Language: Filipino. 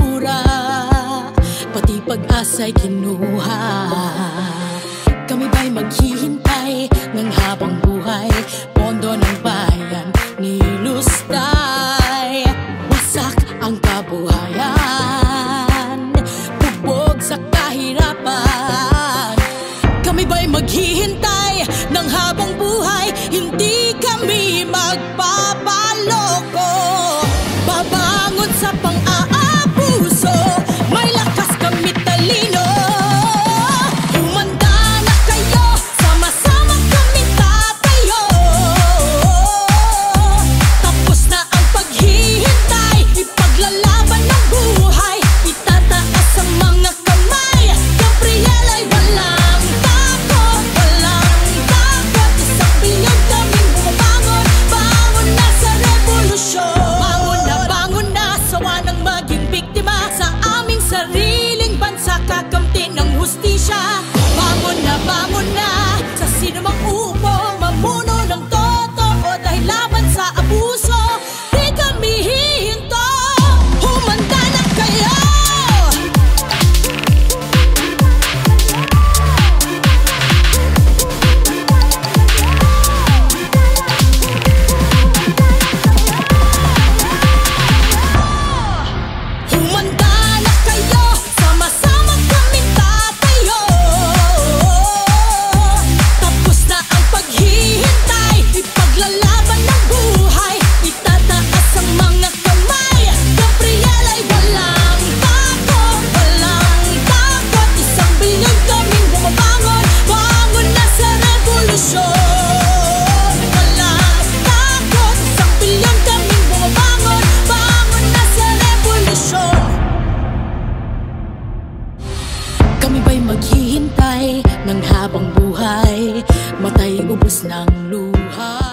basura, pati pag-asa'y kinuha. Kami ba'y maghihintay ng habang buhay? Pondo ng bayan nilustay, wasak ang kabuhayan, bubog sa kahirapan. Kami ba'y maghihintay ng habang buhay? Hindi kami magpapaloko, babangon sa pang-aabuso, may lakas kami talino. Humanda na kayo, sama-sama kami tatayo. Tapos na ang paghihintay, ipaglalaban ng buhay, itataas ang mga kamay. Gabriel ay walang takot, walang takot. Isang bilyon kaming bumabangon, bangon na sa revolusyon. Bangon na, sawa ng maging biktima sa aming sariling bansa, kakamti ng hustisya. Bangon na, sa sino mang uupo, mamuno ng totoo dahil laban sa abuso. Di kami hihinto, humanda na kayo. Humanda na kayo, sama-sama kaming tatayo. Tapos na ang paghihintay, ipaglalaban ng buhay, itataas ang mga kamay. Gabriel ay walang takot, walang takot. Isang bilyon kaming bumabangon, bangon na sa revolusyon. Walang takot, isang bilyon kaming bumabangon, bangon na sa revolusyon. Kami ba'y maghihintay ng habang buhay? Matay ubos ng luha.